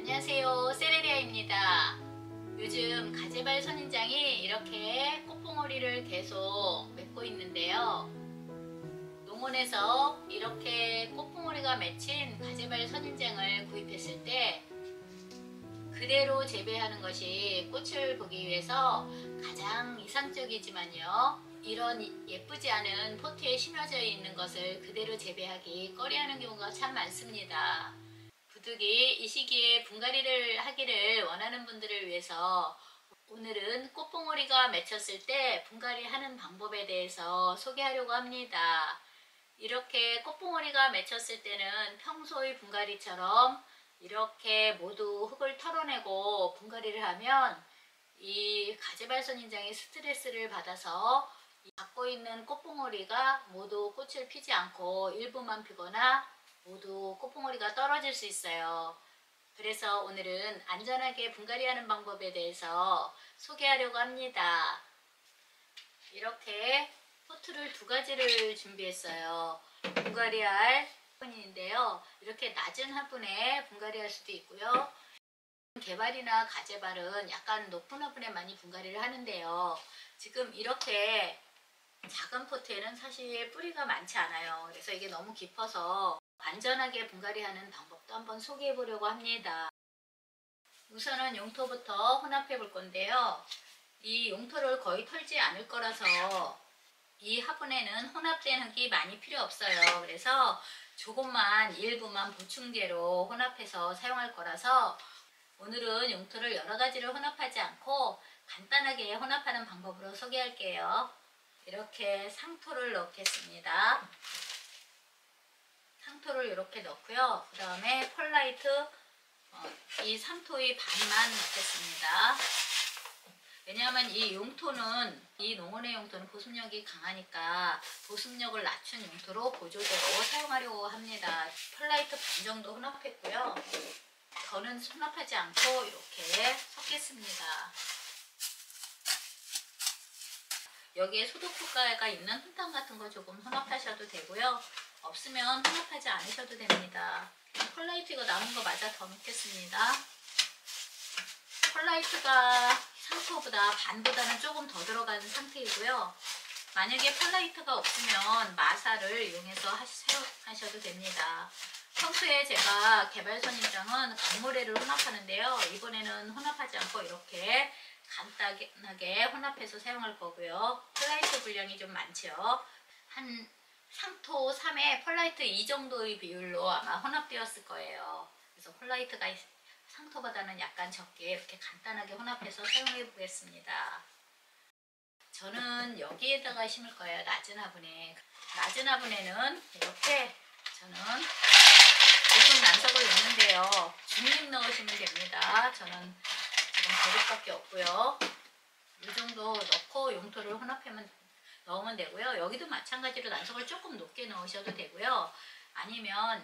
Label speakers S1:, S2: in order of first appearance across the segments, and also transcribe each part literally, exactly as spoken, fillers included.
S1: 안녕하세요, 세레리아입니다. 요즘 가재발 선인장이 이렇게 꽃봉오리를 계속 맺고 있는데요. 농원에서 이렇게 꽃봉오리가 맺힌 가재발 선인장을 구입했을 때 그대로 재배하는 것이 꽃을 보기 위해서 가장 이상적이지만요, 이런 예쁘지 않은 포트에 심어져 있는 것을 그대로 재배하기 꺼려하는 경우가 참 많습니다. 부득이 이 시기에 분갈이를 하기를 원하는 분들을 위해서 오늘은 꽃봉오리가 맺혔을 때 분갈이 하는 방법에 대해서 소개하려고 합니다. 이렇게 꽃봉오리가 맺혔을 때는 평소의 분갈이처럼 이렇게 모두 흙을 털어내고 분갈이를 하면 이 가재발 선인장이 스트레스를 받아서 갖고 있는 꽃봉오리가 모두 꽃을 피지 않고 일부만 피거나 모두 꽃봉오리가 떨어질 수 있어요. 그래서 오늘은 안전하게 분갈이하는 방법에 대해서 소개하려고 합니다. 이렇게 포트를 두 가지를 준비했어요. 분갈이할 화분인데요. 이렇게 낮은 화분에 분갈이할 수도 있고요. 개발이나 가재발은 약간 높은 화분에 많이 분갈이를 하는데요. 지금 이렇게 작은 포트에는 사실 뿌리가 많지 않아요. 그래서 이게 너무 깊어서 안전하게 분갈이하는 방법도 한번 소개해 보려고 합니다. 우선은 용토부터 혼합해 볼 건데요. 이 용토를 거의 털지 않을 거라서 이 화분에는 혼합된 흙이 많이 필요 없어요. 그래서 조금만 일부만 보충제로 혼합해서 사용할 거라서 오늘은 용토를 여러 가지를 혼합하지 않고 간단하게 혼합하는 방법으로 소개할게요. 이렇게 상토를 넣겠습니다. 상토를 이렇게 넣고요. 그 다음에 펄라이트 어, 이 상토의 반만 넣겠습니다. 왜냐하면 이 용토는, 이 농원의 용토는 보습력이 강하니까 보습력을 낮춘 용토로 보조제로 사용하려고 합니다. 펄라이트 반 정도 혼합했고요. 더는 혼합하지 않고 이렇게 섞겠습니다. 여기에 소독 효과가 있는 흙탕 같은 거 조금 혼합하셔도 되고요. 없으면 혼합하지 않으셔도 됩니다. 펄라이트가 남은 거 마저 더 넣겠습니다. 펄라이트가 상토보다 반보다는 조금 더 들어가는 상태이고요. 만약에 펄라이트가 없으면 마사를 이용해서 사용하셔도 됩니다. 평소에 제가 개발 선인장은 강모래를 혼합하는데요. 이번에는 혼합하지 않고 이렇게 간단하게 혼합해서 사용할 거고요. 펄라이트 분량이 좀 많죠. 한 상토 삼에 펄라이트 이 정도의 비율로 아마 혼합되었을 거예요. 그래서 펄라이트가 상토보다는 약간 적게 이렇게 간단하게 혼합해서 사용해 보겠습니다. 저는 여기에다가 심을 거예요. 낮은 화분에. 낮은 화분에는 이렇게 저는 무슨 난석을 넣는데요. 중립 넣으시면 됩니다. 저는 지금 버릇밖에 없고요. 이 정도 넣고 용토를 혼합하면 넣으면 되고요. 여기도 마찬가지로 난석을 조금 높게 넣으셔도 되고요. 아니면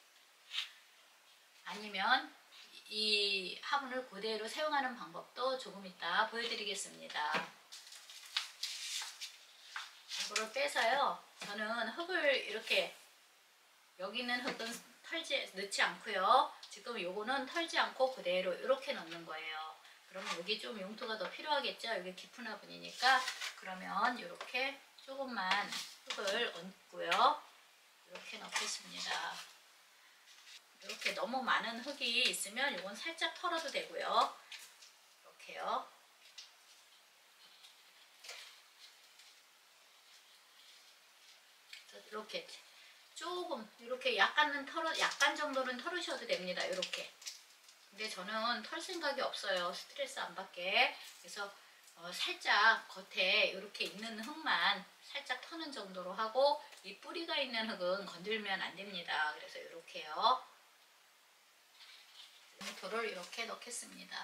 S1: 아니면 이 화분을 그대로 사용하는 방법도 조금 이따 보여드리겠습니다. 이거를 빼서요. 저는 흙을 이렇게, 여기 있는 흙은 털지 넣지 않고요. 지금 요거는 털지 않고 그대로 이렇게 넣는 거예요. 그러면 여기 좀 용토가 더 필요하겠죠. 여기 깊은 화분이니까. 그러면 이렇게 조금만 흙을 얹고요. 이렇게 넣겠습니다. 이렇게 너무 많은 흙이 있으면 이건 살짝 털어도 되고요. 이렇게요. 이렇게 조금 이렇게 약간은 털어, 약간 정도는 털으셔도 됩니다. 이렇게. 근데 저는 털 생각이 없어요. 스트레스 안 받게. 그래서 어, 살짝 겉에 이렇게 있는 흙만 살짝 터는 정도로 하고, 이 뿌리가 있는 흙은 건들면 안 됩니다. 그래서 이렇게요. 용토를 이렇게 넣겠습니다.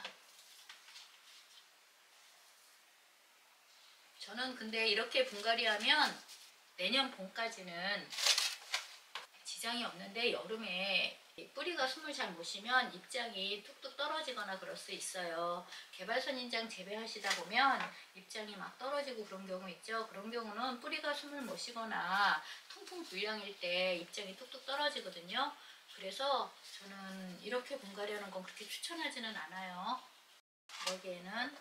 S1: 저는 근데 이렇게 분갈이하면 내년 봄까지는 지장이 없는데, 여름에 뿌리가 숨을 잘 못 쉬면 입장이 뚝뚝 떨어지거나 그럴 수 있어요. 개발 선인장 재배하시다 보면 입장이 막 떨어지고 그런 경우 있죠. 그런 경우는 뿌리가 숨을 못 쉬거나 통풍 불량일 때 입장이 뚝뚝 떨어지거든요. 그래서 저는 이렇게 분갈이하는 건 그렇게 추천하지는 않아요. 여기에는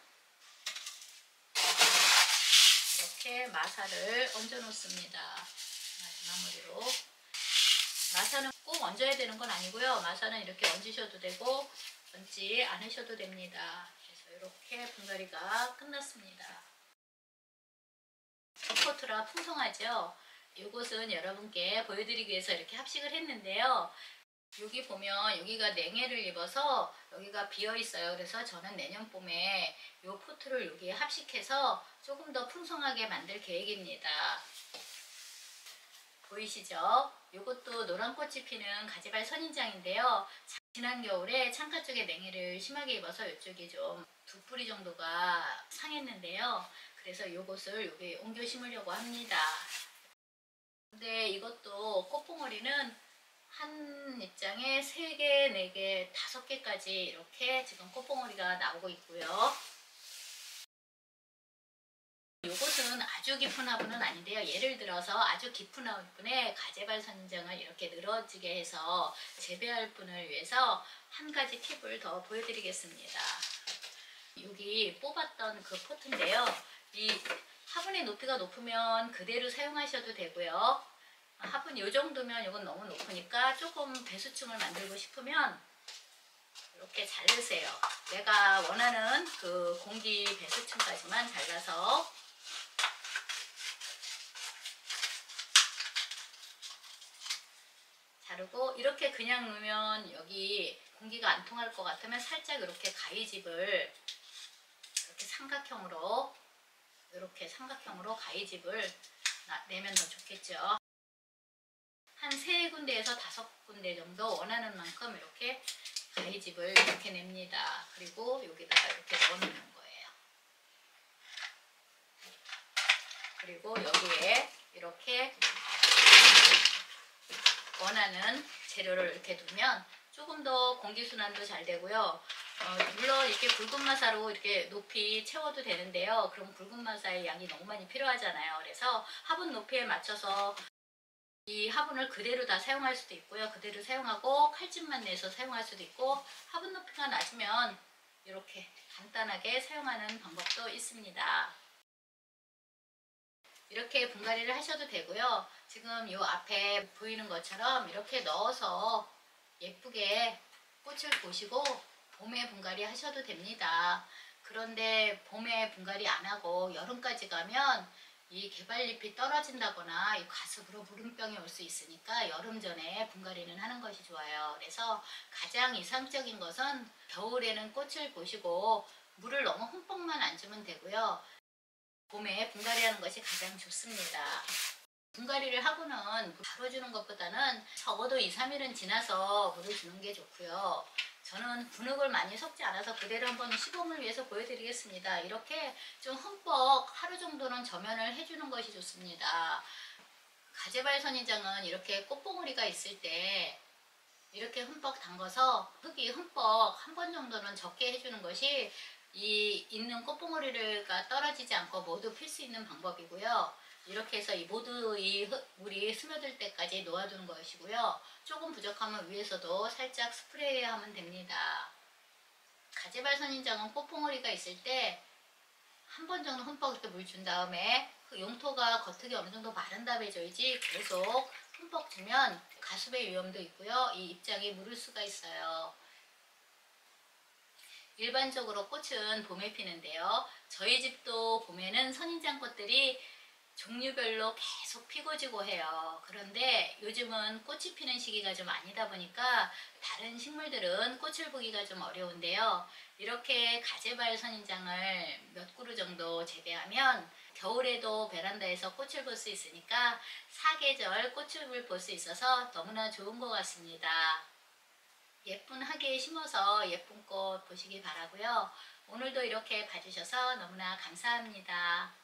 S1: 이렇게 마사를 얹어 놓습니다. 마무리로. 마사는 꼭 얹어야 되는 건 아니고요. 마사는 이렇게 얹으셔도 되고 얹지 않으셔도 됩니다. 그래서 이렇게 분갈이가 끝났습니다. 포트라 풍성하죠? 이것은 여러분께 보여드리기 위해서 이렇게 합식을 했는데요. 여기 보면 여기가 냉해를 입어서 여기가 비어 있어요. 그래서 저는 내년 봄에 이 포트를 여기에 합식해서 조금 더 풍성하게 만들 계획입니다. 보이시죠? 이것도 노란 꽃이 피는 가지발 선인장인데요. 지난 겨울에 창가 쪽에 냉해를 심하게 입어서 이쪽이 좀 두 뿌리 정도가 상했는데요. 그래서 이것을 여기 옮겨 심으려고 합니다. 근데 이것도 꽃봉오리는 한 입장에 세 개, 네 개, 다섯 개까지 이렇게 지금 꽃봉오리가 나오고 있고요. 이것은 아주 깊은 화분은 아닌데요. 예를 들어서 아주 깊은 화분에 가재발 선인장을 이렇게 늘어지게 해서 재배할 분을 위해서 한 가지 팁을 더 보여드리겠습니다. 여기 뽑았던 그 포트인데요. 이 화분의 높이가 높으면 그대로 사용하셔도 되고요. 화분 이 정도면 이건 너무 높으니까 조금 배수층을 만들고 싶으면 이렇게 자르세요. 내가 원하는 그 공기 배수층까지만 잘라서 자르고, 이렇게 그냥 놓으면 여기 공기가 안 통할 것 같으면 살짝 이렇게 가위집을 이렇게 삼각형으로 이렇게 삼각형으로 가위집을 내면 더 좋겠죠. 한 세 군데에서 다섯 군데 정도 원하는 만큼 이렇게 가위집을 이렇게 냅니다. 그리고 여기다가 이렇게 넣어놓는 거예요. 그리고 여기에 이렇게 원하는 재료를 이렇게 두면 조금 더 공기순환도 잘 되고요. 어, 물론 이렇게 굵은 마사로 이렇게 높이 채워도 되는데요. 그럼 굵은 마사의 양이 너무 많이 필요하잖아요. 그래서 화분 높이에 맞춰서 이 화분을 그대로 다 사용할 수도 있고요. 그대로 사용하고 칼집만 내서 사용할 수도 있고, 화분 높이가 낮으면 이렇게 간단하게 사용하는 방법도 있습니다. 이렇게 분갈이를 하셔도 되고요. 지금 이 앞에 보이는 것처럼 이렇게 넣어서 예쁘게 꽃을 보시고 봄에 분갈이 하셔도 됩니다. 그런데 봄에 분갈이 안 하고 여름까지 가면 이 개발잎이 떨어진다거나 이 과습으로 무름병이 올 수 있으니까 여름 전에 분갈이는 하는 것이 좋아요. 그래서 가장 이상적인 것은 겨울에는 꽃을 보시고 물을 너무 흠뻑만 안 주면 되고요. 봄에 분갈이하는 것이 가장 좋습니다. 분갈이를 하고는 바로 주는 것보다는 적어도 이, 삼 일은 지나서 물을 주는 게 좋고요. 저는 분흙을 많이 섞지 않아서 그대로 한번 시범을 위해서 보여드리겠습니다. 이렇게 좀 흠뻑 하루 정도는 저면을 해주는 것이 좋습니다. 가재발 선인장은 이렇게 꽃봉오리가 있을 때 이렇게 흠뻑 담궈서 흙이 흠뻑 한 번 정도는 적게 해주는 것이 이 있는 꽃봉오리가 떨어지지 않고 모두 필 수 있는 방법이고요. 이렇게 해서 이 모두 이 물이 스며들 때까지 놓아두는 것이고요. 조금 부족하면 위에서도 살짝 스프레이 하면 됩니다. 가재발 선인장은 꽃봉오리가 있을 때 한 번 정도 흠뻑 이렇게 물 준 다음에 그 용토가 겉흙이 어느 정도 마른 다음에 줘야지 계속 흠뻑 주면 가습의 위험도 있고요. 이 입장이 무를 수가 있어요. 일반적으로 꽃은 봄에 피는데요. 저희 집도 봄에는 선인장 꽃들이 종류별로 계속 피고 지고 해요. 그런데 요즘은 꽃이 피는 시기가 좀 아니다 보니까 다른 식물들은 꽃을 보기가 좀 어려운데요. 이렇게 가재발 선인장을 몇 그루 정도 재배하면 겨울에도 베란다에서 꽃을 볼 수 있으니까 사계절 꽃을 볼 수 있어서 너무나 좋은 것 같습니다. 예쁜 하계에 심어서 예쁜 꽃 보시기 바라고요. 오늘도 이렇게 봐주셔서 너무나 감사합니다.